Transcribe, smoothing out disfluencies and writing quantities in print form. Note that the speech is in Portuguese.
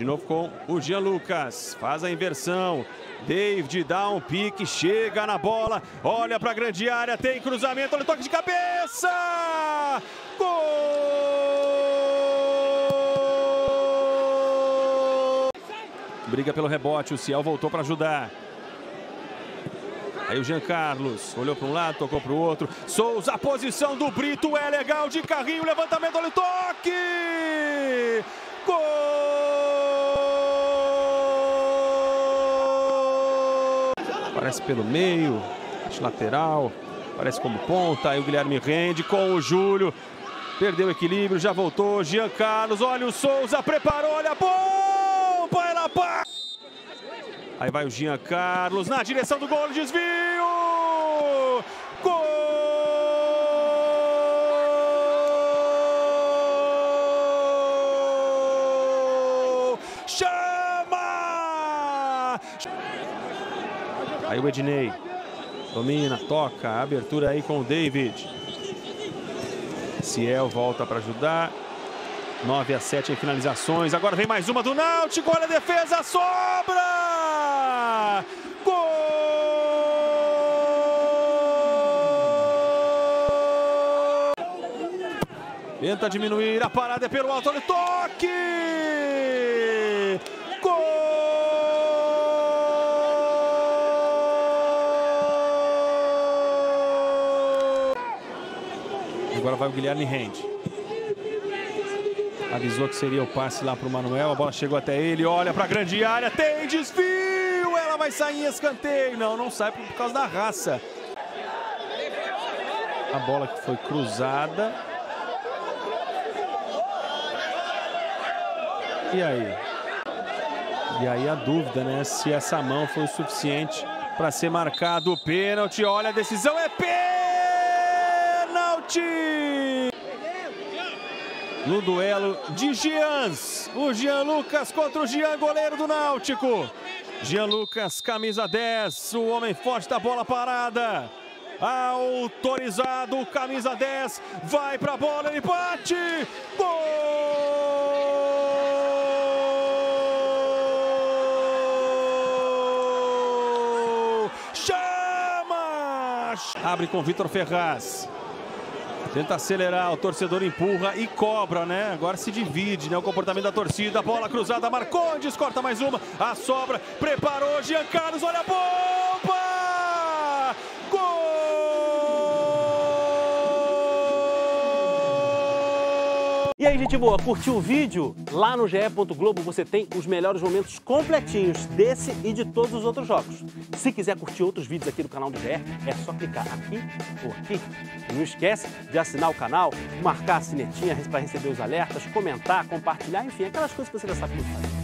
De novo com o Jean Lucas, faz a inversão. David dá um pique, chega na bola, olha para a grande área, tem cruzamento, olha o toque de cabeça! Gol! Briga pelo rebote, o Ciel voltou para ajudar. Aí o Jean Carlos olhou para um lado, tocou para o outro. Souza, a posição do Brito é legal, de carrinho, levantamento, olha o toque! Gol! Aparece pelo meio, lateral, aparece como ponta. Aí o Guilherme rende com o Júlio. Perdeu o equilíbrio, já voltou. Jean Carlos, olha o Souza, preparou, olha a bomba, ela passa. Aí vai o Jean Carlos na direção do gol, desvio! Gol! Chama! Aí o Ednei domina, toca, abertura aí com o David. Ciel volta para ajudar. 9-7 em finalizações. Agora vem mais uma do Náutico. Olha a defesa, sobra! Gol! Tenta diminuir, a parada é pelo alto, olha o toque! Gol! Agora vai o Guilherme rende. Avisou que seria o passe lá para o Manuel. A bola chegou até ele. Olha para a grande área. Tem desvio. Ela vai sair em escanteio. Não, não sai por causa da raça. A bola que foi cruzada. E aí? E aí a dúvida, né? Se essa mão foi o suficiente para ser marcado o pênalti. Olha, a decisão é pênalti! No duelo de Gians, o Jean Lucas contra o Jean, goleiro do Náutico. Jean Lucas, camisa 10, o homem forte da bola parada. Autorizado, camisa 10, vai pra bola, ele bate. Gol! Chama! Abre com Vitor Ferraz. Tenta acelerar, o torcedor empurra e cobra, né? Agora se divide, né? O comportamento da torcida, bola cruzada, Marcondes, corta mais uma, a sobra, preparou, Jean Carlos, olha a bomba! Gol! E aí, gente boa, curtiu o vídeo? Lá no ge.globo você tem os melhores momentos completinhos desse e de todos os outros jogos. Se quiser curtir outros vídeos aqui do canal do GE, é só clicar aqui ou aqui. E não esquece de assinar o canal, marcar a sinetinha para receber os alertas, comentar, compartilhar, enfim, aquelas coisas que você já sabe como faz.